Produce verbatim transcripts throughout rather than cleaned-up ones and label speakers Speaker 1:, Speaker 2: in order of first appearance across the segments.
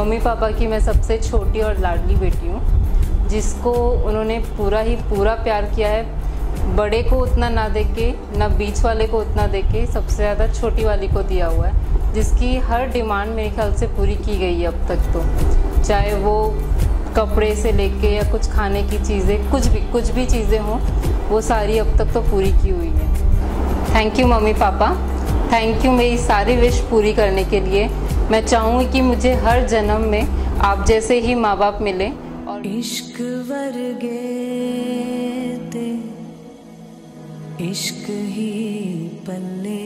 Speaker 1: Mummy papa की मैं सबसे छोटी और लाडली बेटी हूँ, जिसको उन्होंने पूरा ही पूरा प्यार किया है। बड़े को उतना ना देके, ना बीच वाले को उतना देके, सबसे ज़्यादा छोटी वाली को दिया हुआ है, जिसकी हर डिमांड मेरे ख्याल से पूरी की गई है अब तक। तो चाहे वो कपड़े से लेके या कुछ खाने की चीज़ें, कुछ भी कुछ भी चीज़ें हों, वो सारी अब तक तो पूरी की हुई है। Thank you mummy papa, thank you मेरी सारी विश पूरी करने के लिए। मैं चाहूँगी कि मुझे हर जन्म में आप जैसे ही माँ बाप मिले। और
Speaker 2: इश्क वर्गे ते इश्क ही पल्ले,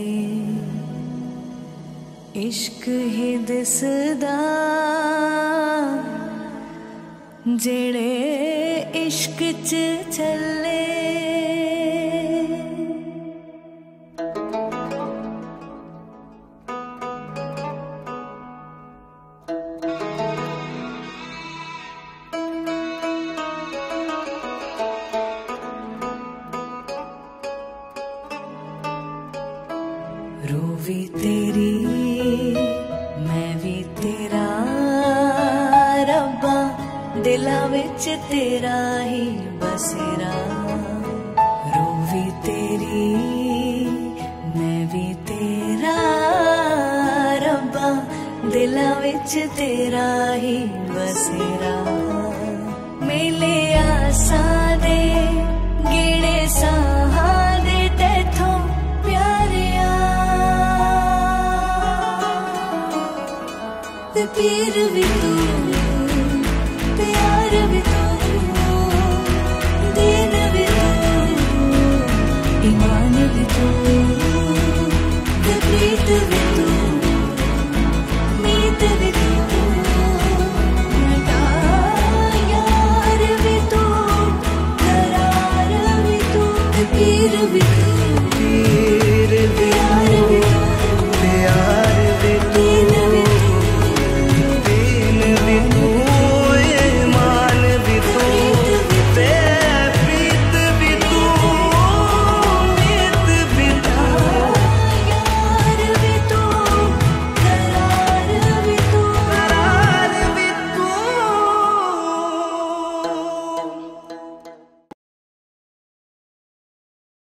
Speaker 2: इश्क ही दिसदा जेड़े इश्क च चले। रूह भी तेरी मैं भी तेरा, रब्बा दिला विच तेरा ही बसेरा। रूह भी तेरी मैं भी तेरा, रब्बा दिला विच तेरा ही बसेरा। मेले आसा दे गिणे साहा दे तैथों प्यारिया, पीर भी तू प्यार भी तू, दीन भी तू ईमान भी तू, प्रीत भी तू मीत भी तू, यार भी तू करार भी तू, पीर भी